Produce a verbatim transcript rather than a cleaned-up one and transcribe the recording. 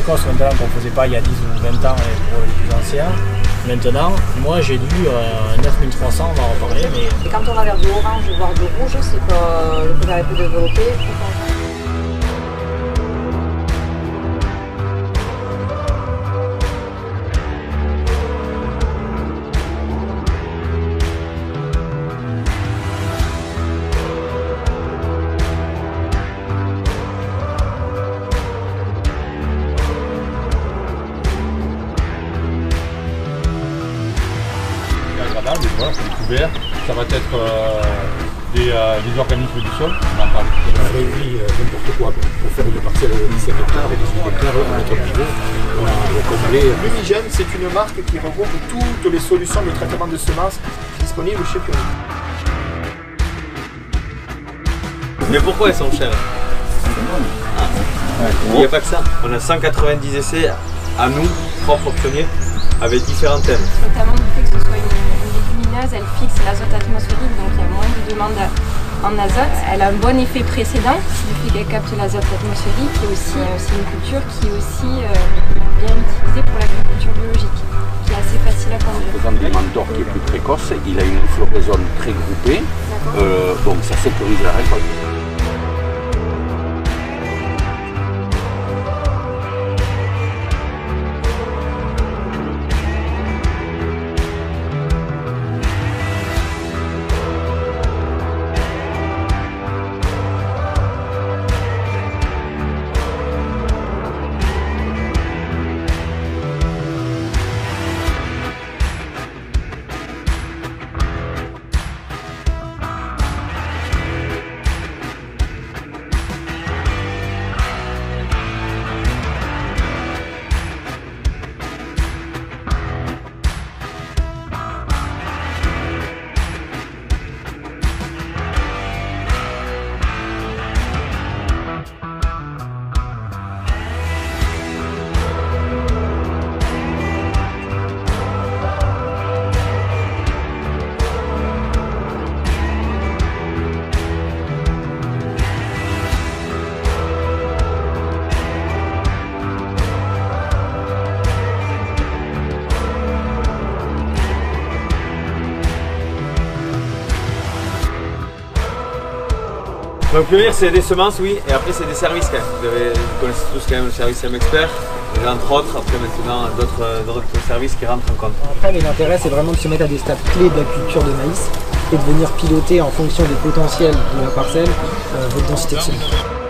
précoce maintenant qu'on ne faisait pas il y a dix ou vingt ans pour les plus anciens. Maintenant, moi j'ai lu euh, neuf mille trois cents, on va en reparler. Mais... Et quand on va vers du orange, voire du rouge, c'est que le couvert est plus développé. Des, voilà, des couverts, ça va être euh, des, euh, des organismes du sol, on en parle. On a réuni euh, n'importe quoi pour faire une parcelle de dix-sept hectares et dix-huit hectares à notre niveau. On a comblé. Lumigène, c'est une marque qui regroupe toutes les solutions de traitement de semences disponibles chez Pionnier. Mais pourquoi elles sont chères? Ah. Il n'y a pas que ça. On a cent quatre-vingt-dix essais à nous, propres Pionnier, avec différents thèmes. Notamment du fait que ce soit une, une légumineuse, elle fixe l'azote atmosphérique, donc il y a moins de demande en azote. Elle a un bon effet précédent, du fait qu'elle capte l'azote atmosphérique, et aussi euh, c'est une culture qui est aussi euh, bien utilisée pour l'agriculture biologique, qui est assez facile à conduire. Le présent d'or qui est plus précoce, il a une floraison très groupée, euh, donc ça sécurise la récolte. Donc Pionnier, c'est des semences, oui, et après c'est des services quand même. Vous, avez, vous connaissez tous quand même le service M Expert, et entre autres, après maintenant d'autres services qui rentrent en compte. Après, l'intérêt c'est vraiment de se mettre à des stades clés de la culture de maïs et de venir piloter en fonction des potentiels de la parcelle euh, votre densité de semences.